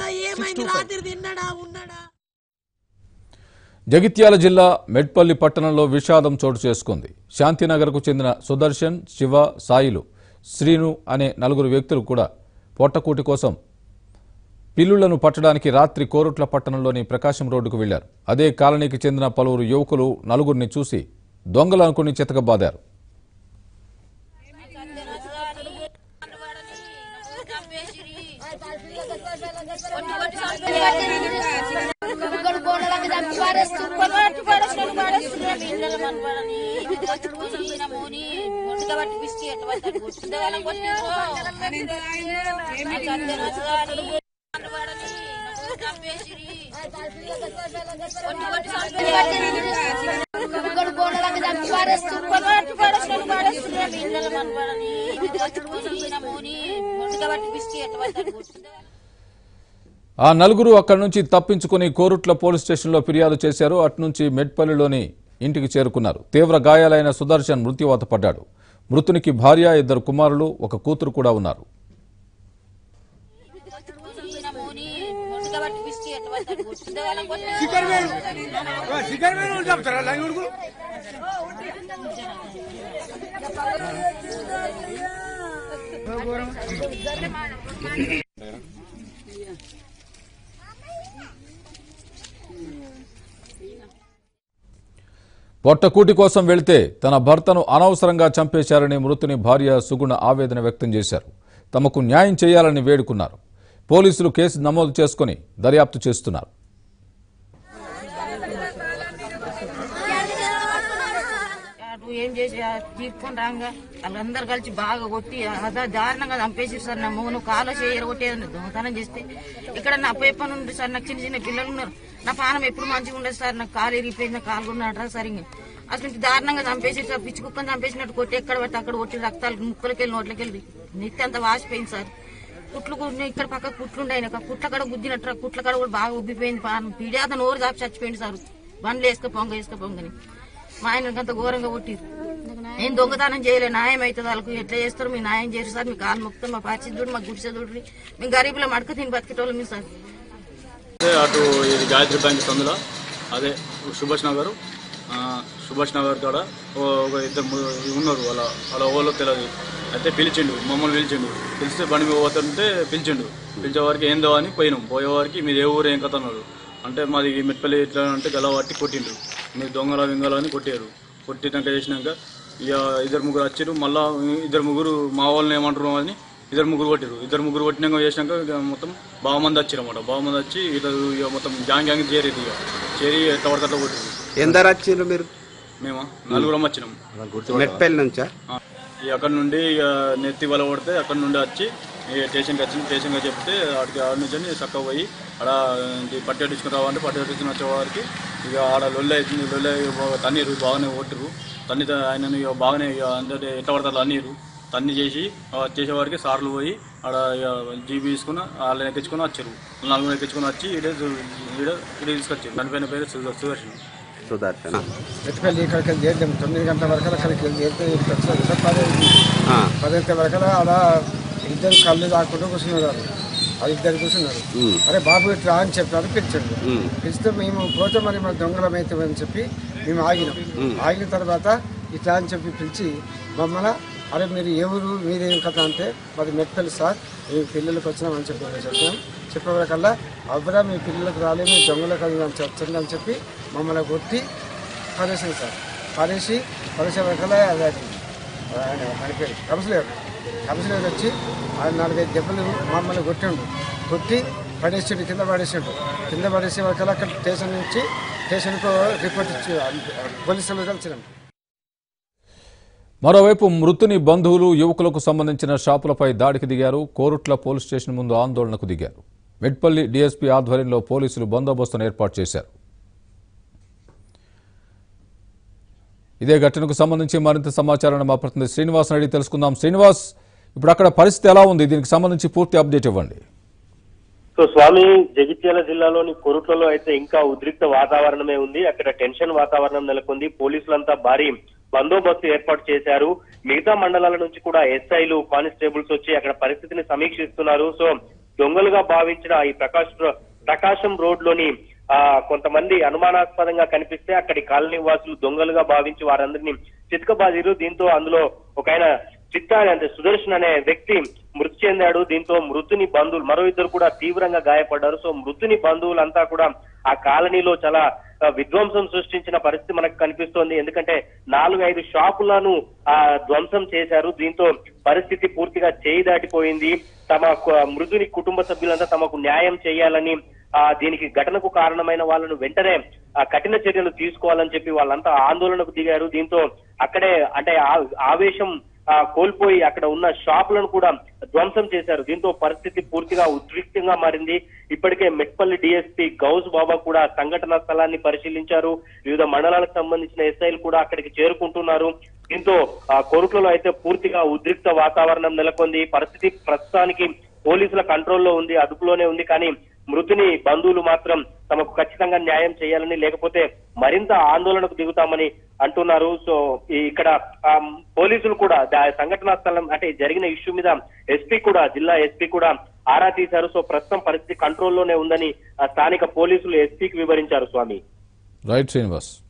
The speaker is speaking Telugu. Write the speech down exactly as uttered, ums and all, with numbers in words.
జగిత్యాల జిల్లా మెట్పల్లి పట్టణంలో విషాదం చోటు చేసుకుంది. శాంతినగర్కు చెందిన సుదర్శన్, శివ, సాయిలు, శ్రీను అనే నలుగురు వ్యక్తులు కూడా పొట్టకూటి కోసం పిల్లులను పట్టడానికి రాత్రి కోరుట్ల పట్టణంలోని ప్రకాశం రోడ్డుకు వెళ్లారు. అదే కాలనీకి చెందిన పలువురు యువకులు నలుగురిని చూసి దొంగలు అనుకుని చితకబాదారు. ఆ నలుగురు అక్కడి నుంచి తప్పించుకుని కోరుట్ల పోలీస్ స్టేషన్లో ఫిర్యాదు చేశారు. అటునుంచి మెట్పల్లిలోని ఇంటికి చేరుకున్నారు. తీవ్ర గాయాలైన సుదర్శన్ మృత్యువాత పడ్డాడు. మృతునికి భార్య, ఇద్దరు కుమారులు, ఒక కూతురు కూడా ఉన్నారు. పొట్టకూటి కోసం వెళితే తన భర్తను అనవసరంగా చంపేశారని మృతుని భార్య సుగుణ ఆవేదన వ్యక్తం చేశారు. తమకు న్యాయం చేయాలని వేడుకున్నారు. పోలీసులు కేసు నమోదు చేసుకుని దర్యాప్తు చేస్తున్నారు. ఏం చేసి తీసుకొని రాగా వాళ్ళందరూ కలిసి బాగా కొట్టి అదా దారుణంగా చంపేసి సార్ నా మూను కాలు చేయరు కొట్టేది దొంగతనం చేస్తే ఇక్కడ నా పేపర్ ఉంది సార్. నాకు చిన్న చిన్న పిల్లలు ఉన్నారు. నా పానం ఎప్పుడు మంచిగా ఉండదు సార్. నాకు కాలు ఎరిగిపోయింది. నా కాలు కూడా నడరా సార్. ఇంకా అసలు దారుణంగా చంపేసి సార్. పిచ్చి కుక్కని చంపేసినట్టు కొట్టి ఎక్కడ పడితే అక్కడ కొట్టి రక్తాలు ముక్కలకి వెళ్ళి నోట్లకి వెళ్ళి నెత్తి అంతా వాసిపోయింది సార్. కుట్లు ఇక్కడ పక్క కుట్లు ఉండే ఆయన కుట్ల కడ గుద్దినట్టు కుట్ల కడ కూడా బాగా ఉబ్బిపోయింది. పానం పీడి అతను నోరు దాపి చచ్చిపోయింది సార్. బండ్లు వేసుక పొంగ వేసుక పొంగని మా ఆయనకి అంత ఘోరంగా కొట్టిరు. నేను దొంగతనం చేయలే. న్యాయం అవుతుంది వాళ్ళకు. ఎట్లా చేస్తారు మీ న్యాయం చేసి సార్. మీ కాలు మొత్తం మా పరిస్థితి చూడు, మా గుడిసె చూడ్రి. మేము గరీబులో మడక తిని బతికేటోళ్ళం మీ సార్. అటు ఇది గాయత్రి బ్యాంక్ సందులో అదే సుభాష్ నగర్ సుభాష్ నగర్ కాడ ఒక ఇద్దరు ఉన్నారు. వాళ్ళ వాళ్ళ ఓళ్ళో తెలియదు. అయితే పిలిచిండు, మమ్మల్ని పిలిచిండు. పిలిస్తే బండి మీద పోతుంటే పిలిచిండు. పిలిచే వారికి ఏందో అని పోయినాం. పోయేవారికి మీరు ఏ ఊరు ఏం కథ అన్నారు. అంటే మాది మెట్పల్లి ఇట్లా అంటే గల పట్టి కొట్టిండు. మీరు దొంగల వింగల అని కొట్టారు. కొట్టినాక చేసినాక ఇక ఇద్దరు ముగ్గురు వచ్చారు. మళ్ళీ ఇద్దరు ముగ్గురు మా వాళ్ళని ఏమంటారు అని ఇద్దరు ముగ్గురు కొట్టారు. ఇద్దరు ముగ్గురు కొట్టినాక చేసినాక మొత్తం బాగా మంది వచ్చారు అన్నమాట. బాగా మంది వచ్చి ఇట్లా ఇక మొత్తం గ్యాంగ్ గ్యాంగ్ చేరేది. ఇక చేరి ఎట్లా పడితే అట్లా కొట్టారు. ఎందరు వచ్చారు మీరు? మేమా నలుగురం వచ్చినాం మెట్పల్లి నుంచా. అక్కడ నుండి ఇక నెత్తి వల పడితే అక్కడ నుండి వచ్చి స్టేషన్కి వచ్చింది. స్టేషన్గా చెప్తే ఆడికి ఆడ నుంచి చక్కగా పోయి ఆడ పట్టేట్టుకుని రావాలంటే పట్టేట్టుకుని వచ్చేవారికి ఇక ఆడ లొల్లె అవుతుంది. లొల్లె తన్నీరు బాగానే కొట్టరు. తన్ని ఆయన ఇక బాగానే ఇక అంటే ఎట్లా పడతారు అన్నీరు తన్ని చేసి చేసేవారికి సార్లు పోయి ఆడ జీబీ తీసుకుని వాళ్ళని ఎక్కించుకొని వచ్చారు. నలుగురు ఎక్కించుకొని వచ్చి ఇడే ఇడే ఇడే తీసుకొచ్చారు. దానిపైన పేరు సుదర్శన్. సుదర్శన్ మెట్పల్లి ఇక్కడికి వెళ్ళి చేద్దాం. తొమ్మిది గంటల వరకు అక్కడికి వెళ్ళి చేస్తే పది పదింటి వరకు అలా ఇద్దరు కళ్ళు దాక్కుంటూ కూర్చున్నారు. అది ఇద్దరు కూర్చున్నారు. అరే బాబు ఇట్లా అని చెప్పారు. పిలిచాడు. పిలిస్తే మేము పోతే మరి మన దొంగలం అవుతామని చెప్పి మేము ఆగినాం. ఆగిన తర్వాత ఇట్లా అని చెప్పి పిలిచి మమ్మల్ని అరే మీరు ఎవరు మీరేం కథ అంటే మరి మెట్పల్లి సార్ మీ పిల్లలకు వచ్చినామని చెప్పి చెప్పాం. చెప్పేవరకల్లా అబ్బరా మీ పిల్లలకు రాలే మీ దొంగలకు అది వచ్చింది అని చెప్పి మమ్మల్ని కొట్టి పరేసింది సార్. పరేసి పరేసే వరకల్లా అది ఆయన మన పేరు కౌన్సిలర్ కౌన్సిలర్ వచ్చి ఆయన నాలుగైదు దెబ్బలు మమ్మల్ని కొట్టిండు. కొట్టి పడేసాడు, కింద పడేసాడు. కింద పడేసే వరకల్లా అక్కడ స్టేషన్ నుంచి స్టేషన్కు రిపోర్ట్ ఇచ్చి పోలీసులు కలిసినాం. మరోవైపు మృతుని బంధువులు యువకులకు సంబంధించిన షాపులపై దాడికి దిగారు. కోరుట్ల పోలీస్ స్టేషన్ ముందు ఆందోళనకు దిగారు. మెట్పల్లి డీఎస్పీ ఆధ్వర్యంలో పోలీసులు బందోబస్తును ఏర్పాటు చేశారు. ఇదే ఘటనకు సంబంధించి మరింత సమాచారాన్ని మా ప్రతినిధి శ్రీనివాస్ అడిగి తెలుసుకుందాం. శ్రీనివాస్, ఇప్పుడు అక్కడ పరిస్థితి ఎలా ఉంది? దీనికి సంబంధించి పూర్తి అప్డేట్ ఇవ్వండి. సో స్వామి, జగిత్యాల జిల్లాలోని కొరుట్లలో అయితే ఇంకా ఉద్రిక్త వాతావరణమే ఉంది. అక్కడ టెన్షన్ వాతావరణం నెలకొంది. పోలీసులంతా భారీ బందోబస్తు ఏర్పాటు చేశారు. మిగతా మండలాల నుంచి కూడా ఎస్ఐలు, కానిస్టేబుల్స్ వచ్చి అక్కడ పరిస్థితిని సమీక్షిస్తున్నారు. సో దొంగలుగా భావించిన ఈ ప్రకాశ్ ప్రకాశం రోడ్ లోని ఆ కొంతమంది అనుమానాస్పదంగా కనిపిస్తే అక్కడి కాలనీ వాసులు దొంగలుగా భావించి వారందరినీ చితకబాదిరు. దీంతో అందులో ఒక ఆయన చిత్తాని అంటే సుదర్శన్ అనే వ్యక్తి మృతి చెందాడు. దీంతో మృతుని బంధువులు మరో ఇద్దరు కూడా తీవ్రంగా గాయపడ్డారు. సో మృతుని బంధువులంతా కూడా ఆ కాలనీలో చాలా విధ్వంసం సృష్టించిన పరిస్థితి మనకు కనిపిస్తోంది. ఎందుకంటే నాలుగు ఐదు షాపులను ఆ ధ్వంసం చేశారు. దీంతో పరిస్థితి పూర్తిగా చేయి దాటిపోయింది. తమ మృతుని కుటుంబ సభ్యులంతా తమకు న్యాయం చేయాలని ఆ దీనికి ఘటనకు కారణమైన వాళ్ళను వెంటనే ఆ కఠిన చర్యలు తీసుకోవాలని చెప్పి వాళ్ళంతా ఆందోళనకు దిగారు. దీంతో అక్కడే అంటే ఆవేశం ఆ కోల్పోయి అక్కడ ఉన్న షాపులను కూడా ధ్వంసం చేశారు. దీంతో పరిస్థితి పూర్తిగా ఉద్రిక్తంగా మారింది. ఇప్పటికే మెట్పల్లి డిఎస్పీ గౌజ్ బాబా కూడా సంఘటనా స్థలాన్ని పరిశీలించారు. వివిధ మండలాలకు సంబంధించిన ఎస్ఐలు కూడా అక్కడికి చేరుకుంటున్నారు. దీంతో ఆ కోరుట్లలో అయితే పూర్తిగా ఉద్రిక్త వాతావరణం నెలకొంది. పరిస్థితి ప్రస్తుతానికి పోలీసుల కంట్రోల్లో ఉంది, అదుపులోనే ఉంది. కానీ మృతుని బంధువులు మాత్రం తమకు ఖచ్చితంగా న్యాయం చేయాలని, లేకపోతే మరింత ఆందోళనకు దిగుతామని అంటున్నారు. సో ఇక్కడ పోలీసులు కూడా సంఘటనా స్థలం అంటే జరిగిన ఇష్యూ మీద ఎస్పీ కూడా జిల్లా ఎస్పీ కూడా ఆరా తీశారు. సో ప్రస్తుతం పరిస్థితి కంట్రోల్లోనే ఉందని స్థానిక పోలీసులు ఎస్పీకి వివరించారు. స్వామి రైట్ శ్రీనివాస్.